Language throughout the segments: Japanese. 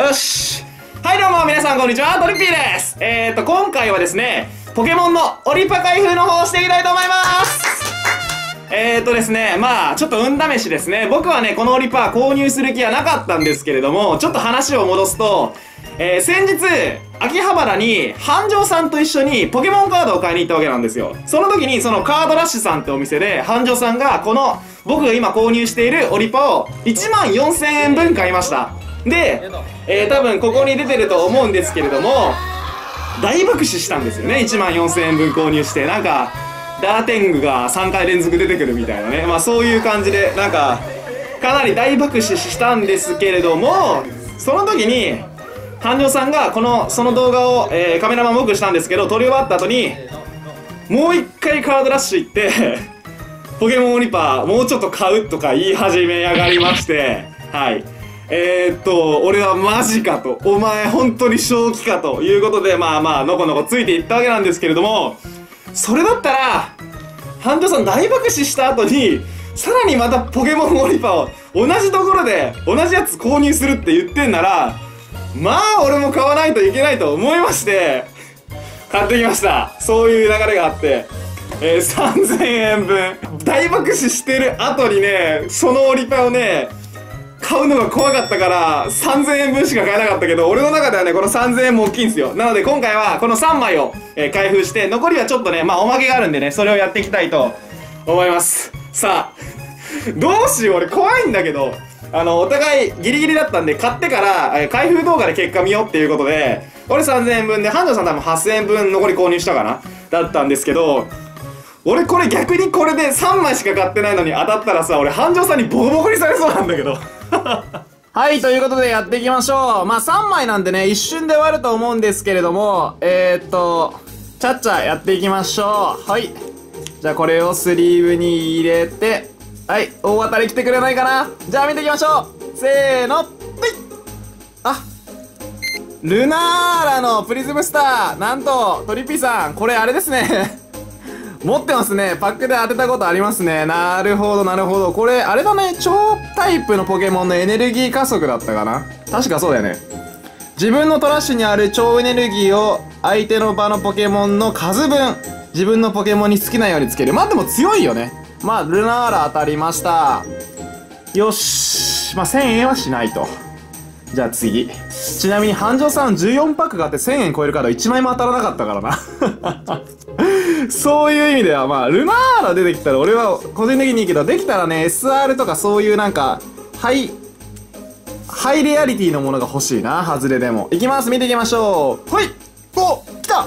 よし。はいどうも皆さんこんにちは、トリッピーです。今回はですね、ポケモンのオリパ開封の方をしていきたいと思います。ですね、まあちょっと運試しですね。僕はね、このオリパ購入する気はなかったんですけれども、ちょっと話を戻すと、先日、秋葉原に繁盛さんと一緒にポケモンカードを買いに行ったわけなんですよ。その時にそのカードラッシュさんってお店で繁盛さんがこの僕が今購入しているオリパを14,000円分買いました。で、多分ここに出てると思うんですけれども、大爆死したんですよね。14,000円分購入して、なんかダーテングが3回連続出てくるみたいなね、まあそういう感じでなんかかなり大爆死したんですけれども、その時に繁盛さんがその動画を、カメラマン僕したんですけど、撮り終わった後にもう一回カードラッシュ行ってポケモンオリパもうちょっと買うとか言い始めやがりまして、はい、俺はマジかと、お前本当に正気かということで、まあまあのこのこついていったわけなんですけれども、それだったら繁盛さん大爆死した後にさらにまたポケモンオリパを同じところで同じやつ購入するって言ってんなら、まあ俺も買わないといけないと思いまして買ってきました。そういう流れがあって、3000円分大爆死してる後にね、そのオリパをね買うのが怖かったから3000円分しか買えなかったけど、俺の中ではねこの3000円も大きいんですよ。なので今回はこの3枚を、開封して、残りはちょっとねまあおまけがあるんでね、それをやっていきたいと思います。さあどうしよう、俺怖いんだけど、お互いギリギリだったんで、買ってから、開封動画で結果見ようっていうことで、俺3000円分で繁盛さん多分8000円分残り購入したかなだったんですけど、俺これ逆にこれで3枚しか買ってないのに当たったらさ、俺繁盛さんにボコボコにされそうなんだけどはい、ということでやっていきましょう。まあ3枚なんでね、一瞬で終わると思うんですけれども、ちゃっちゃやっていきましょう。はい。じゃあこれをスリーブに入れて、はい、大当たり来てくれないかな。じゃあ見ていきましょう。せーの、はい。あ、ルナーラのプリズムスター。なんと、トリピーさん、これあれですね。持ってますね。パックで当てたことありますね。なるほど、なるほど。これ、あれだね。超タイプのポケモンのエネルギー加速だったかな。確かそうだよね。自分のトラッシュにある超エネルギーを相手の場のポケモンの数分、自分のポケモンに好きなようにつける。まあでも強いよね。まあ、ルナーラ当たりました。よし。まあ、1000円はしないと。じゃあ次。ちなみに、繁盛さん14パックがあって1000円超えるカード1枚も当たらなかったからな。そういう意味では、まあ、ルナーラ出てきたら俺は個人的にいいけど、できたらね、SR とかそういうなんか、ハイレアリティのものが欲しいな、外れでも。いきます、見ていきましょう。ほい！お！来た！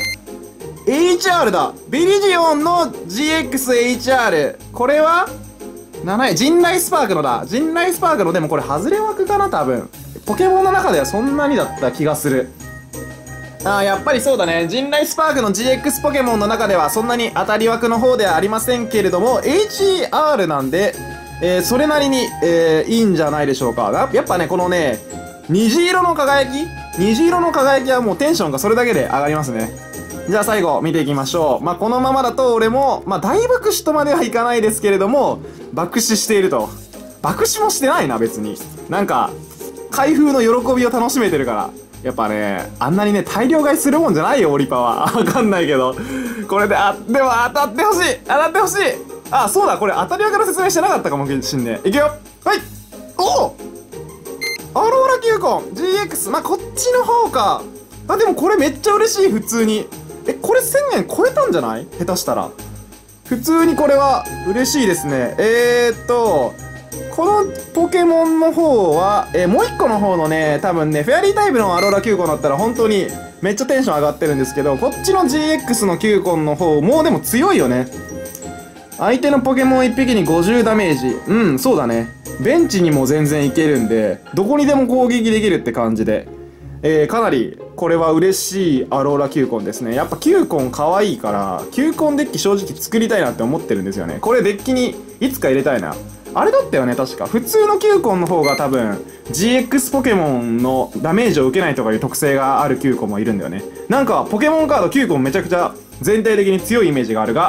HR だ。ビリジオンの GXHR。これは7位。陣雷スパークのだ。陣雷スパークの、でもこれ外れ枠かな多分。ポケモンの中ではそんなにだった気がする。ああ、やっぱりそうだね。陣雷スパークの GX ポケモンの中ではそんなに当たり枠の方ではありませんけれども、HR なんで、それなりに、いいんじゃないでしょうか。やっぱね、このね、虹色の輝きはもうテンションがそれだけで上がりますね。じゃあ最後見ていきましょう。まあ、このままだと俺も、まあ、大爆死とまではいかないですけれども、爆死していると。爆死もしてないな、別に。なんか、開封の喜びを楽しめてるから。やっぱね、あんなにね、大量買いするもんじゃないよ、オリパは。わかんないけど。これで、でも当たってほしい。当たってほしい。あ、そうだ、これ当たり屋から説明してなかったかもしんねえ。いくよ。はい。おおアローラキューコン GX。まあ、こっちの方か。あ、でもこれめっちゃ嬉しい、普通に。これ1000円超えたんじゃない？下手したら。普通にこれは嬉しいですね。このポケモンの方は、もう一個の方のね、多分ね、フェアリータイプのアローラキューコンだったら本当にめっちゃテンション上がってるんですけど、こっちの GX のキューコンの方、もうでも強いよね。相手のポケモン1匹に50ダメージ。うん、そうだね。ベンチにも全然いけるんで、どこにでも攻撃できるって感じで。かなり、これは嬉しいアローラキューコンですね。やっぱキューコン可愛いから、キューコンデッキ正直作りたいなって思ってるんですよね。これデッキにいつか入れたいな。あれだったよね、確か。普通のキューコンの方が多分、GX ポケモンのダメージを受けないとかいう特性があるキューコンもいるんだよね。なんか、ポケモンカードキューコンめちゃくちゃ全体的に強いイメージがあるが、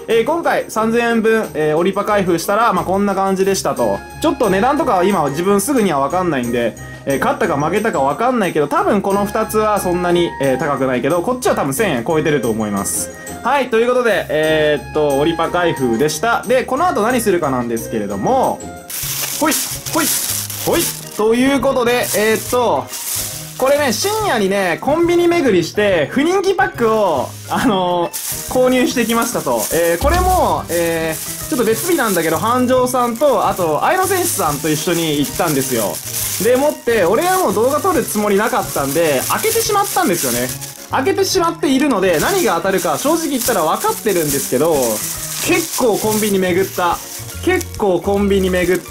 今回3000円分、オリパ開封したら、まあ、こんな感じでしたと。ちょっと値段とかは今自分すぐにはわかんないんで、勝ったか負けたかわかんないけど、多分この2つはそんなに、高くないけど、こっちは多分1000円超えてると思います。はい、ということで、オリパ開封でした。で、この後何するかなんですけれども、ほい、ほい、ほい、ということで、これね、深夜にね、コンビニ巡りして、不人気パックを、購入してきましたと。これも、ちょっと別日なんだけど、繁盛さんと、あと、愛野選手さんと一緒に行ったんですよ。でもって、俺はもう動画撮るつもりなかったんで、開けてしまったんですよね。開けてしまっているので、何が当たるか正直言ったら分かってるんですけど、結構コンビニ巡った。結構コンビニ巡って、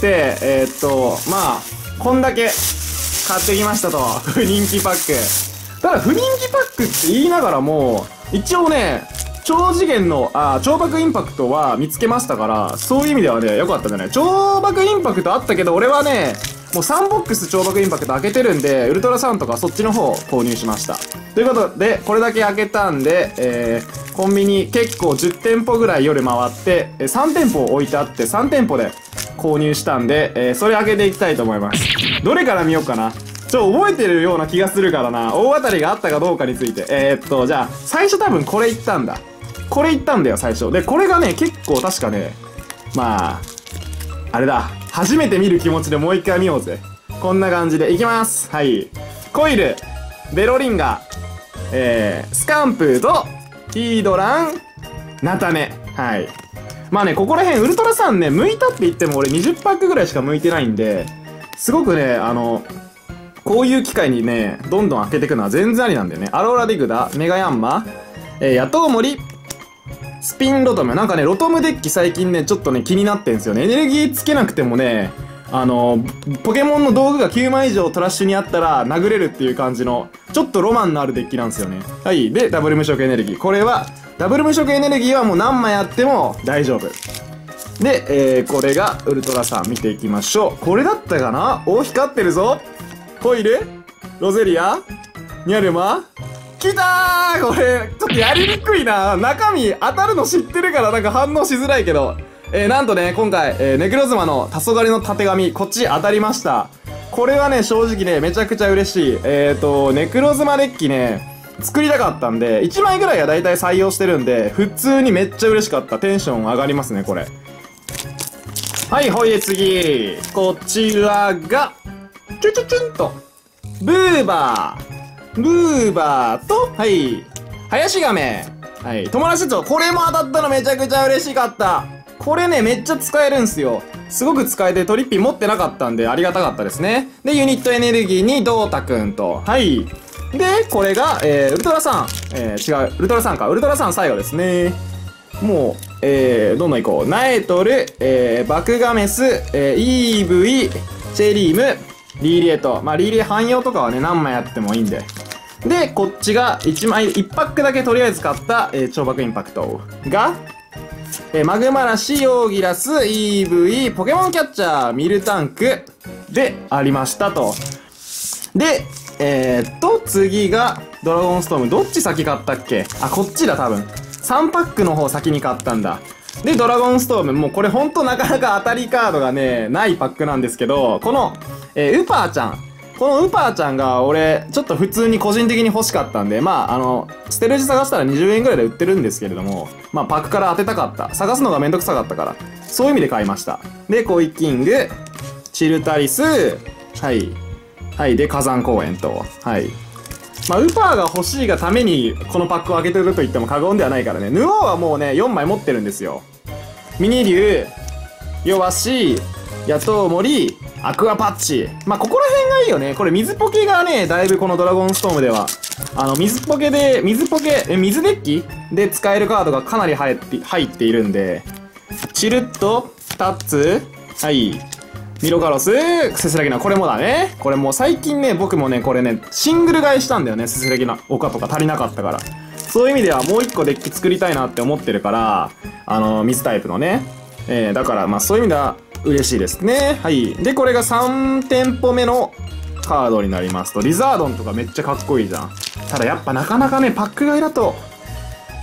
まあ、こんだけ買ってきましたと。不人気パック。ただ、不人気パックって言いながらも、一応ね、超次元の、超爆インパクトは見つけましたから、そういう意味ではね、良かったんじゃない。超爆インパクトあったけど、俺はね、もう3ボックス超爆インパクト開けてるんで、ウルトラサンとかそっちの方を購入しました。ということで、これだけ開けたんで、コンビニ結構10店舗ぐらい夜回って、3店舗置いてあって、3店舗で購入したんで、それ開けていきたいと思います。どれから見ようかな。覚えてるような気がするからな。大当たりがあったかどうかについて。じゃあ、最初多分これ言ったんだ。これ言ったんだよ、最初。で、これがね、結構確かね、まあ、あれだ。初めて見る気持ちでもう一回見ようぜ。こんな感じで。いきます。はい。コイル、ベロリンガ、スカンプーと、ヒードラン、ナタネ。はい。まあね、ここら辺、ウルトラさんね、向いたって言っても俺20パックぐらいしか向いてないんで、すごくね、こういう機会にね、どんどん開けていくのは全然ありなんだよね。アローラディグダ、メガヤンマ、ヤトウモリ、スピンロトム。なんかね、ロトムデッキ最近ね、ちょっとね、気になってんすよね。エネルギーつけなくてもね、ポケモンの道具が9枚以上トラッシュにあったら殴れるっていう感じの、ちょっとロマンのあるデッキなんですよね。はい。で、ダブル無色エネルギー。これは、ダブル無色エネルギーはもう何枚あっても大丈夫。で、これがウルトラさん見ていきましょう。これだったかな。お、光ってるぞ。コイル、ロゼリア、ニャルマ、来たー。これ、ちょっとやりにくいな。中身当たるの知ってるからなんか反応しづらいけど。なんとね、今回、ネクロズマの黄昏の縦紙、こっち当たりました。これはね、正直ね、めちゃくちゃ嬉しい。ネクロズマデッキね、作りたかったんで、1枚ぐらいはだいたい採用してるんで、普通にめっちゃ嬉しかった。テンション上がりますね、これ。はい、ほいで次。こちらが、チュチュチュンと、ブーバーと、はい、林亀。はい、友達と、これも当たったのめちゃくちゃ嬉しかった。これね、めっちゃ使えるんすよ。すごく使えてトリッピー持ってなかったんでありがたかったですね。で、ユニットエネルギーにドータくんと、はい。で、これが、ウルトラさん。違う、ウルトラさんか。ウルトラさん最後ですね。もう、どんどん行こう。ナエトル、バクガメス、イーブイ、チェリーム、リーリエと。まあ、リーリエ汎用とかはね、何枚やってもいいんで。で、こっちが1枚、1パックだけとりあえず買った、超爆インパクトが、マグマラシ、ヨーギラス、EV、ポケモンキャッチャー、ミルタンクでありましたと。で、次がドラゴンストーム。どっち先買ったっけ。あ、こっちだ多分。3パックの方先に買ったんだ。で、ドラゴンストーム。もうこれほんとなかなか当たりカードがね、ないパックなんですけど、この、ウパーちゃん。このウパーちゃんが俺、ちょっと普通に個人的に欲しかったんで、まあ、ステルジ探したら20円ぐらいで売ってるんですけれども、まあ、パックから当てたかった。探すのがめんどくさかったから、そういう意味で買いました。で、コイキング、チルタリス、はい。はい。で、火山公園と、はい。まあ、ウパーが欲しいがために、このパックを開けてると言っても過言ではないからね。ヌオーはもうね、4枚持ってるんですよ。ミニ竜、ヨワシ、ヤトウモリ、アクアパッチ。まあ、ここら辺がいいよね。これ水ポケがね、だいぶこのドラゴンストームでは、水デッキで使えるカードがかなり入っているんで、チルッと、タッツ、はい、ミロカロス、セスラギナ、これもだね。これもう最近ね、僕もね、これね、シングル買いしたんだよね、セスラギナ、オカとか足りなかったから。そういう意味ではもう一個デッキ作りたいなって思ってるから、水タイプのね。だから、まあそういう意味では嬉しいですね。はい。で、これが3店舗目のカードになりますと、リザードンとかめっちゃかっこいいじゃん。ただやっぱなかなかね、パック買いだと、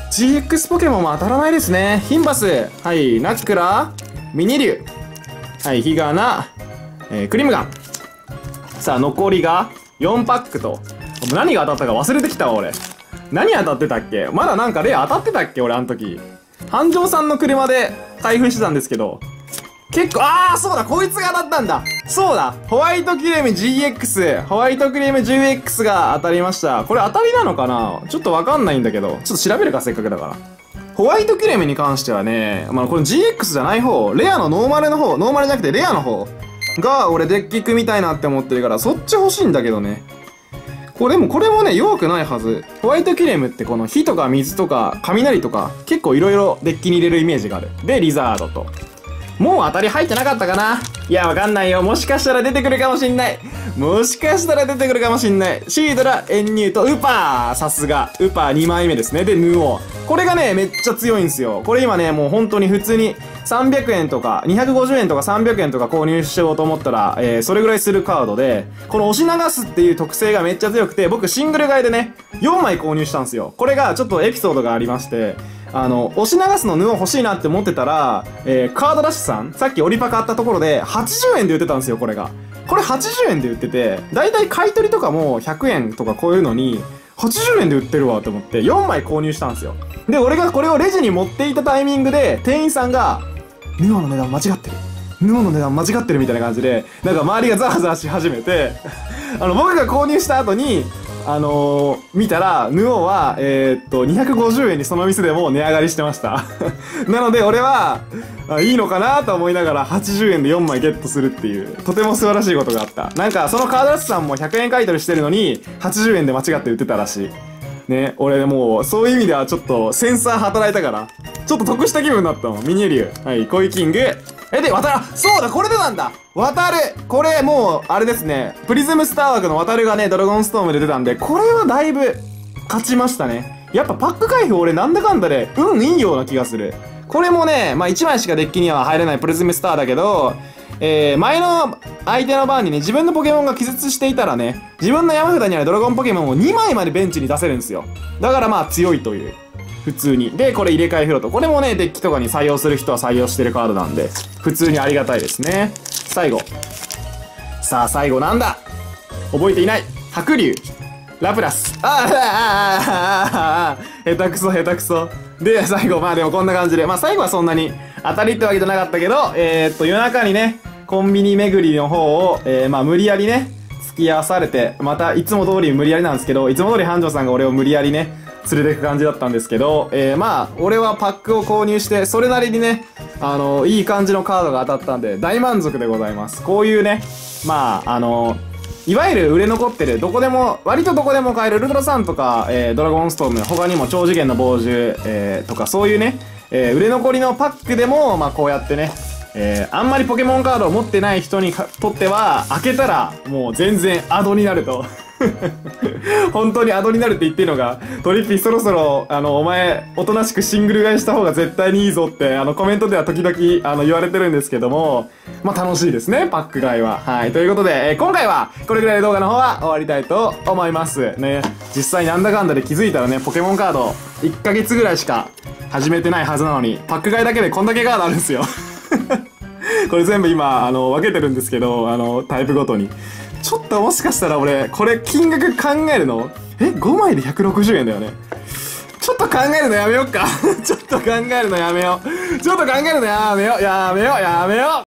GX ポケモンも当たらないですね。ヒンバス。はい。ナクラ。ミニリュウ。はい。ヒガナ。クリムガン。さあ、残りが4パックと。何が当たったか忘れてきたわ、俺。何当たってたっけ？まだなんかレア当たってたっけ俺、あの時。繁盛さんの車で開封してたんですけど。結構、そうだ、こいつが当たったんだ。そうだ、ホワイトクレーム GX、ホワイトクレーム 10X が当たりました。これ当たりなのかな？ちょっとわかんないんだけど、ちょっと調べるか、せっかくだから。ホワイトクレームに関してはね、この GX じゃない方、レアのノーマルの方、ノーマルじゃなくてレアの方が、俺デッキ組みたいなって思ってるから、そっち欲しいんだけどね。これもね、弱くないはず。ホワイトキレムってこの火とか水とか雷とか結構いろいろデッキに入れるイメージがある。で、リザードと。もう当たり入ってなかったかな？いや、わかんないよ。もしかしたら出てくるかもしんない。もしかしたら出てくるかもしんない。シードラ、エンニューとウパー。さすが。ウパー2枚目ですね。で、ヌオ。これがね、めっちゃ強いんですよ。これ今ね、もう本当に普通に300円とか、250円とか300円とか購入しようと思ったら、それぐらいするカードで、この押し流すっていう特性がめっちゃ強くて、僕シングル買いでね、4枚購入したんですよ。これがちょっとエピソードがありまして、押し流すの布欲しいなって思ってたら、カードダッシュさん、さっきオリパ買ったところで、80円で売ってたんですよ、これが。これ80円で売ってて、だいたい買い取りとかも100円とかこういうのに、80円で売ってるわと思って4枚購入したんですよ。で、俺がこれをレジに持っていたタイミングで、店員さんが、ヌオの値段間違ってる。ヌオの値段間違ってるみたいな感じで、なんか周りがザワザワし始めて、僕が購入した後に、見たら、ヌオは、250円にその店でも値上がりしてました。なので、俺は、いいのかなと思いながら80円で4枚ゲットするっていう、とても素晴らしいことがあった。なんか、そのカードラスさんも100円買い取りしてるのに、80円で間違って売ってたらしい。ね、俺もう、そういう意味ではちょっと、センサー働いたから、ちょっと得した気分になったもん。ミニリュウ。はい、コイキング。で、そうだ、これでなんだこれもう、あれですね。プリズムスター枠のがね、ドラゴンストームで出たんで、これはだいぶ、勝ちましたね。やっぱパック開封俺なんだかんだで、いいような気がする。これもね、1枚しかデッキには入れないプリズムスターだけど、前の相手の番にね、自分のポケモンが気絶していたらね、自分の山札にあるドラゴンポケモンを2枚までベンチに出せるんですよ。だから強いという。普通に。で、これ入れ替えフロート。これもね、デッキとかに採用する人は採用してるカードなんで、普通にありがたいですね。最後。さあ、最後なんだ？覚えていない。白龍。ラプラス。下手くそ、下手くそ。で、最後、でもこんな感じで。最後はそんなに当たりってわけじゃなかったけど、夜中にね、コンビニ巡りの方を、無理やりね、付き合わされて、また、いつも通り無理やりなんですけど、いつも通り繁盛さんが俺を無理やりね、連れてく感じだったんですけど、俺はパックを購入して、それなりにね、いい感じのカードが当たったんで、大満足でございます。こういうね、いわゆる売れ残ってる、割とどこでも買えるウルトラサンとか、ドラゴンストーム、他にも超次元の傍受、とかそういうね、売れ残りのパックでも、こうやってね、あんまりポケモンカードを持ってない人にとっては、開けたら、もう全然アドになると。本当にアドになるって言ってるのが、トリッピーそろそろ、お前、おとなしくシングル買いした方が絶対にいいぞって、コメントでは時々、言われてるんですけども、楽しいですね、パック買いは。はい。ということで、今回は、これぐらいで動画の方は終わりたいと思います。ね。実際なんだかんだで気づいたらね、ポケモンカード、1ヶ月ぐらいしか始めてないはずなのに、パック買いだけでこんだけカードあるんですよ。これ全部今、分けてるんですけど、タイプごとに。ちょっともしかしたら俺、これ金額考えるの5枚で160円だよね。ちょっと考えるのやめよっか。ちょっと考えるのやめよう。やめよう。